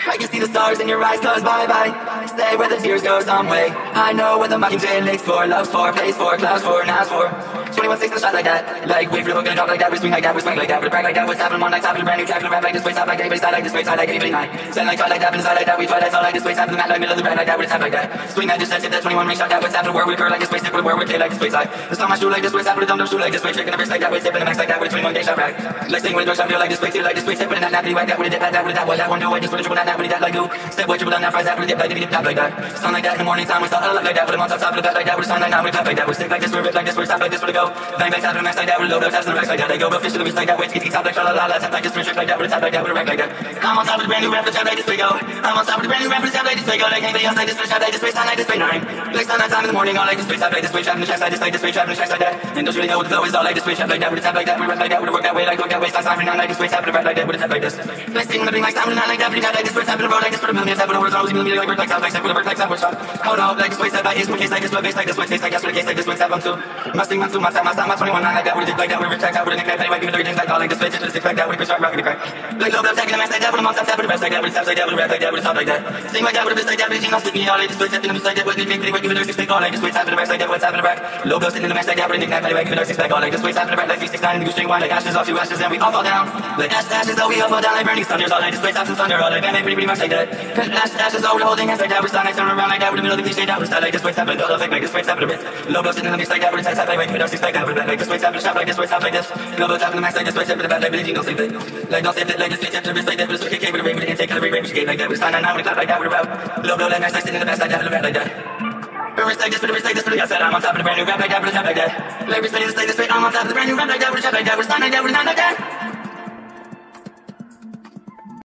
I can see the stars in your eyes, close bye-bye. Stay where the tears go some way. I know what the mockingjay licks for, loves for, pays for, clouds for, now's for. 21-6 the shot like that. Like wave flip, gonna drop like that. We swing like that, we swing like that. We brag like that. What's happening one night, top of the brand new track. Rap like this, way, stop like day, side like this, way, side like every night. Send like try like that, but inside like that. We try that's all like this, way, top of the mat like middle of the brand like that. We tap like that. Swing that, just hit that 21 ring shot that. What's happening, word we curl like this, way, step with a word we play like this, way, side. The song my shoe like this, way, stop with a dumb shoe like this, way, tricking the wrist like that, way, stepping the max like that. With a 21 day shot rack. Let's sing with a door shot, feel like this, way, feel like this, way, stepping in that nappy, like that, with a dip, like that, with that, what that one do, I just with a triple that, with that like do. Step with triple down that fries, that with a dip, like dip, tap like that. Sound like that in the morning time, we start like that, put them on top of the bat like that, with a sign like that, we clap like that, we stick like this, we rip like this, we stop like this, we go. Bang, bang, tap to the max like that, with a low, taps to the max like that, they go, but fish to the wrist like that, way, ski, top like la la la, tap like this, trick like that, with a tap like that, with a rack like that. I'm on top of the brand new rap, tap like this, we go. I'm on top of the brand new rap, tap like this, we go. Like anything else like this, tap like this, sound like this, nine. Like sun time in the morning, all like this, tap like this, trap in the tracks like this, trap in the tracks like that. And don't really know what the flow is, all like this, trap like that, with a tap like that, we rap like that, with a work that way, like work that way, stop time, like this, tap in the rap like that, with a tap like this. Let's sing with a big mic, sound like that, with a tap like this, tap in the road like this, for the million, tap with a word, always million, like work like sound, like with a work like sound, hold on, like this, way, step like this, case like this, bass like this, way, taste like this, with a case like this, way, tap on two. Must sing, my 21, like that, with a dick like that, with a track out, with a neck, like give it things like all like this, face to the stick like that, with a sharp rock, with a crack. Like low, taking the max like that, with a monster, tap with a bass like that, with a tap like that, with a rap like that, with a top like that. Sing like that, with a bass like that, with a jean, I'll stick me all like this, way, step in the mix like that, with a big, give it a six pack, all like this, way, tap in the back like that, with a tap in the back. Low blow sitting in the max like that, with a nickname, like give it a six pack, all like this, way, tap in the back, like 369 in the goose string wine, like ashes off to ashes, and we all fall down. Like ashes, oh, we all fall down like burning thunders, all like this, way, taps and thunder, all like bam, pretty much like that. Ashes, oh, we're holding hands like that, we're standing turn around like that, with the middle of the cliche down, we're style like this, way, tap like that, like this, way, tap in the wrist. Low blow sitting in the mix like that, with a tap like give it a six pack, like this, way, tap in the shop like this, way, tap like this. Low blow tap in the max like this, way, tap in the back, like Billie Jean, don't sleep it. Like don't sleep it, like this, tap to the wrist like that, with a switch kick, with a ring, with an intake, with a ring, with a gate like that, with a sign now, with a clap like that, with a rap. Low blow like max, like sitting in the back like that, with a rap like that. Wrist like this, with a wrist like this, with a outside, I'm on top of the brand new rap like that, with a tap like that. Like wrist like this, I'm on top of the brand new rap like that, with a tap like that, with a sign like that, with a nine like that.